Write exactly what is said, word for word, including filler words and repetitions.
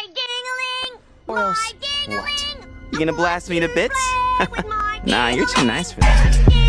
ding-a-ling! Or else My ding-a-ling! what? You gonna blast me to bits? With my Nah, you're too ding-a-ling. nice for that.